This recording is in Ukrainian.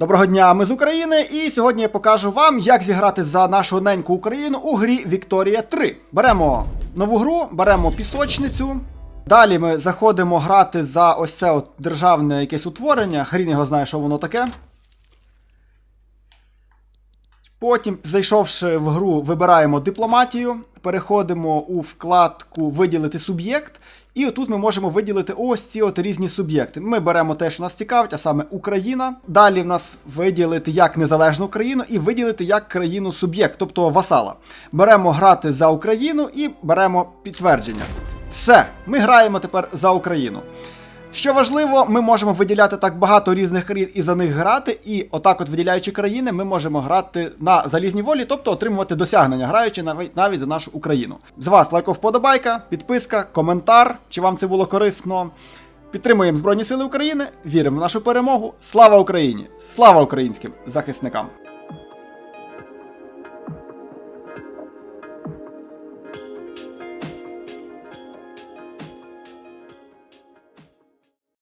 Доброго дня, ми з України, і сьогодні я покажу вам, як зіграти за нашу неньку Україну у грі Вікторія 3. Беремо нову гру, беремо пісочницю. Далі ми заходимо грати за ось це от державне якесь утворення. Хрін його знає, що воно таке. Потім, зайшовши в гру, вибираємо дипломатію, переходимо у вкладку «Виділити суб'єкт», і отут ми можемо виділити ось ці от різні суб'єкти. Ми беремо те, що нас цікавить, а саме Україна. Далі в нас виділити як незалежну країну і виділити як країну-суб'єкт, тобто васала. Беремо грати за Україну і беремо підтвердження. Все, ми граємо тепер за Україну. Що важливо, ми можемо виділяти так багато різних країн і за них грати, і отак от виділяючи країни, ми можемо грати на залізній волі, тобто отримувати досягнення, граючи навіть за нашу Україну. З вас лайков, вподобайка, підписка, коментар, чи вам це було корисно. Підтримуємо Збройні Сили України, віримо в нашу перемогу. Слава Україні! Слава українським захисникам!